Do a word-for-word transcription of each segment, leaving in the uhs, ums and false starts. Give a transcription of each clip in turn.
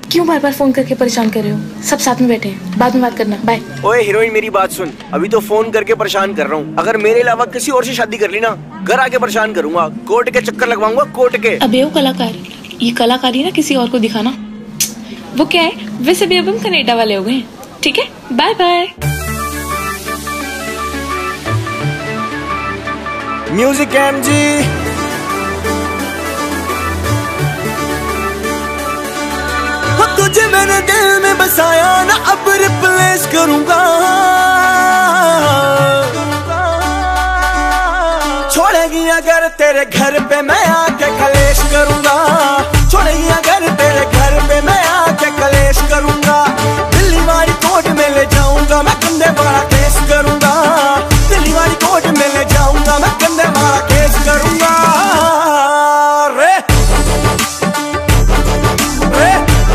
क्यों बार बार फोन करके परेशान कर रहे हो? सब साथ में बैठे हैं, बाद में बात करना। बाय। ओए हीरोइन, मेरी बात सुन। अभी तो फोन करके परेशान कर रहा हूँ। अगर मेरे अलावा किसी और से शादी कर ली ना, घर आके परेशान करूंगा, कोर्ट के चक्कर लगवाऊंगा, कोर्ट के। अबे वो कलाकार, ये कलाकारी ना किसी और को दिखाना। वो क्या है, वैसे भी अब हम कनाडा वाले हो गए। ठीक है, bye bye. Music M G. तुझे मैंने दिल में बसाया ना, अब रिप्लेस करूंगा। छोड़ेगी अगर तेरे घर पे मैं आके कलेश करूंगा। छोड़ेगी अगर तेरे घर पे मैं आके कलेश करूंगा। दिल्ली वाली कोर्ट में ले जाऊंगा मैं, कंधे वाला केस करूंगा। दिल्ली वाली कोर्ट में ले जाऊंगा मैं, कंधे वाला केस करूंगा। रे रे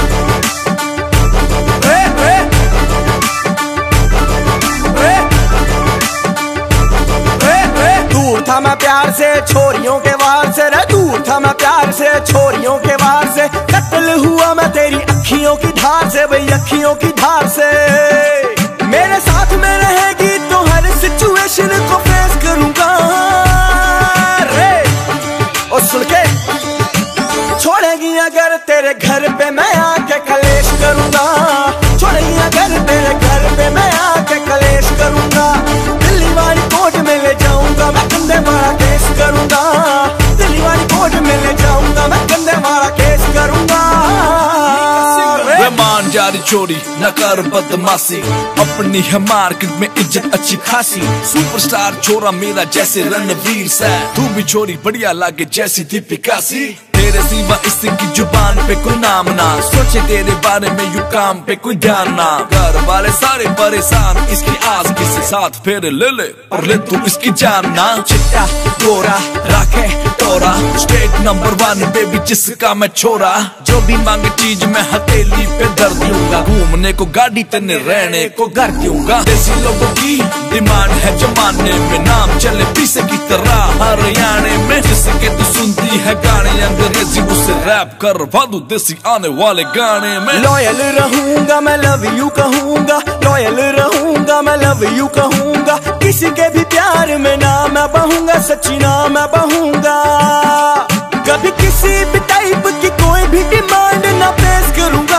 था मैं प्यार से छोरियों के वार से, रे दूर था मैं प्यार से छोरियों के वार से। कत्ल हुआ मैं तेरी अखियों की धार से, भाई अखियों की धार से। मेरे साथ में रहेगी तो हर सिचुएशन को फेस करूंगा। रे और सुन के, छोड़ेगी अगर तेरे घर पे मैं आके कलेश करूंगा। छोड़ेगी अगर तेरे घर पे मैं आके कलेश करूंगा। दिल्ली वाली कोर्ट में ले जाऊंगा मैं, कंधे वाला केस करूंगा। दिल्ली वाली कोर्ट में ले जाऊंगा मैं, कंधे वाला केस करूंगा। वे मान जारी चोरी न कर बदमाशी, अपनी है मार्केट में इज्जत अच्छी खासी। सुपरस्टार छोरा मेरा जैसे रणवीर से, तू भी छोरी बढ़िया लागे जैसी दीपिका सी। तेरे सिवा इसकी जुबान पे कोई नाम ना, सोचे तेरे बारे में यू काम पे कोई ध्यान ना। घर वाले सारे परेशान इसकी आस किसी साथ फेरे ले ले, और ले तू इसकी जान ना। चिट्टा गोरा राखे तोरा, स्टेट नंबर वन बेबी जिसका मैं छोरा। जो भी मांगे चीज मैं हथेली पे धर दूंगा, घूमने को गाड़ी तेने रहने को घर दूंगा। देसी लोगों की डिमांड है जमाने में, नाम चले पीसे की तरह हरियाणे में। जिसके तू सुनती है गाने अंग्रेजी, उसे रैप कर वादू देसी आने वाले गाने में। लॉयल रहूंगा मैं, लव यू कहूंगा। लॉयल रहूंगा मैं, लव यू कहूंगा। किसी के भी प्यार में ना मैं बहूंगा, सच्ची ना मैं बहूंगा। कभी किसी भी टाइप की कोई भी डिमांड ना पेश करूंगा।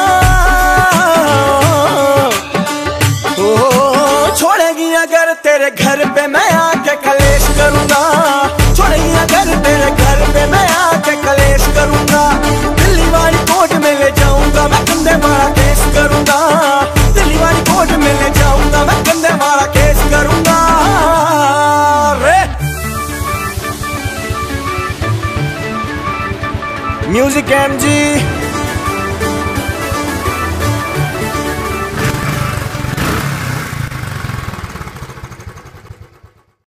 ओ छोड़ेगी अगर तेरे घर पे मैं आके कलेश करूंगा। छोड़ेगी अगर तेरे घर पे मैं आके कलेश करूंगा। दिल्ली वाली कोर्ट में ले जाऊंगा मैं, कंधे वाला केस करूंगा। दिल्ली वाली कोर्ट में ले जाऊंगा मैं, कंधे वाला केस करूंगा। रे म्यूजिक एम जी।